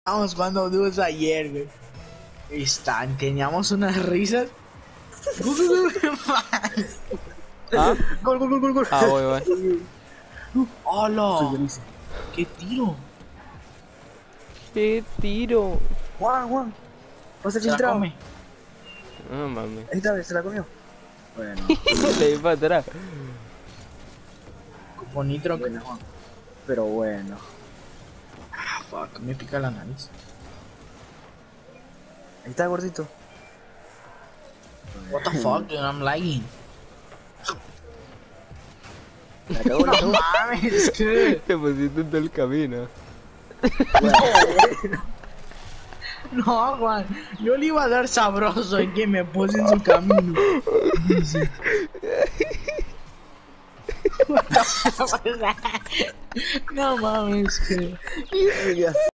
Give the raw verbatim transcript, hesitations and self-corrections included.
Estábamos jugando dúos ayer, güey. Están, teníamos unas risas. ¿Ah? Gol, gol, gol, gol, gol. Ah, voy, voy. ¡Hola! ¡Qué tiro! ¡Qué tiro! Juan, Juan. ¿Vas a Se la filtrado? come. No mames. Ahí está, se la comió. Bueno, Le di para atrás. Con nitro. bueno, Juan. Pero bueno. Ah, fuck, me pica la nariz. Ahí está, gordito. What the fuck, dude, I'm lagging. La cagó, la cagó. Mames, que. Te pusiste en todo el camino. No, Juan, yo le iba a dar sabroso y que me puse en su camino. No mames, que.